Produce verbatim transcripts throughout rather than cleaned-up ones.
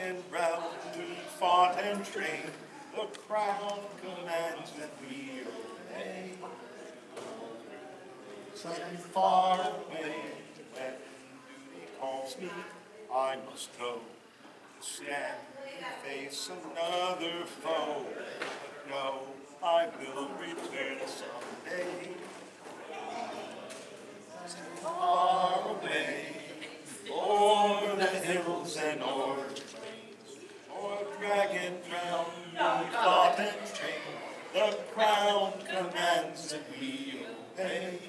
dragon round we fought and trained, the crown commands that we obey. Send far away, when duty calls me, I must go. Stand and face another foe. But no, I will return someday. Send far away, o'er the hills and o'er the plains, o'er dragon ground we fought and trained, the crown commands that we obey.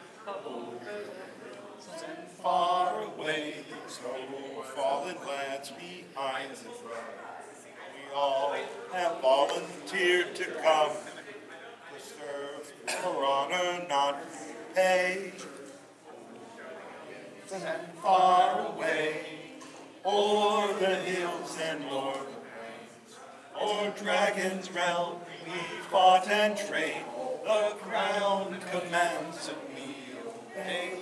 Send far away, so fallen lads behind the throne, we all have volunteered to come, to serve for honor, not for pay. Send far away, o'er the hills and o'er the plains, o'er dragon's realm we fought and trained, the crown commands that we obey.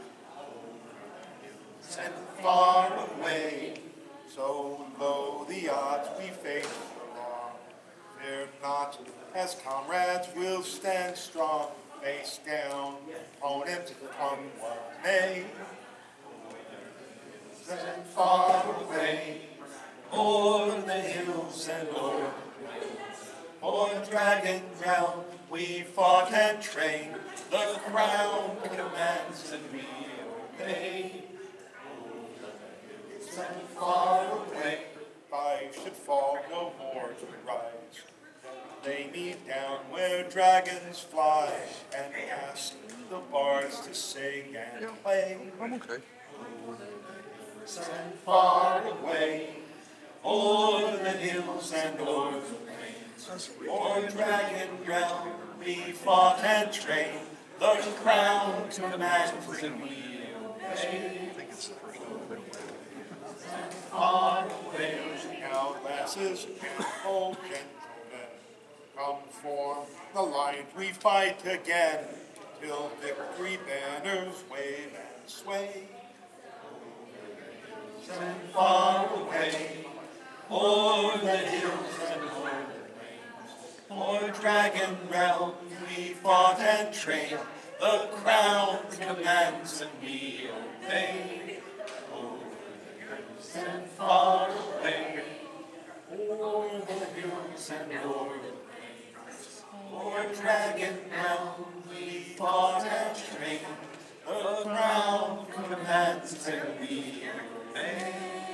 Send far away, so low the odds we face along, fear not, as comrades we'll stand strong, face down, opponent come what may. Send far away, o'er the hills and o'er the plains, o'er dragon ground we fought and trained, the crown commands that we obey. Send far away, if I should fall no more to rise, lay me down where dragons fly, and ask the bards to sing and play. I'm okay. Send far away, o'er the hills and o'er the plains, o'er dragon ground we fought and trained, the crown commands that we obey. Send far away, now lasses, oh gentlemen, come form the line we fight again, till victory banners wave and sway. Send far away, o'er the hills and o'er the plains, o'er dragon realm we fought and trained, the crown commands that we obey. Send far away, o'er the hills and o'er the plains, o'er dragon realm we fought and trained, the crown commands that we obey.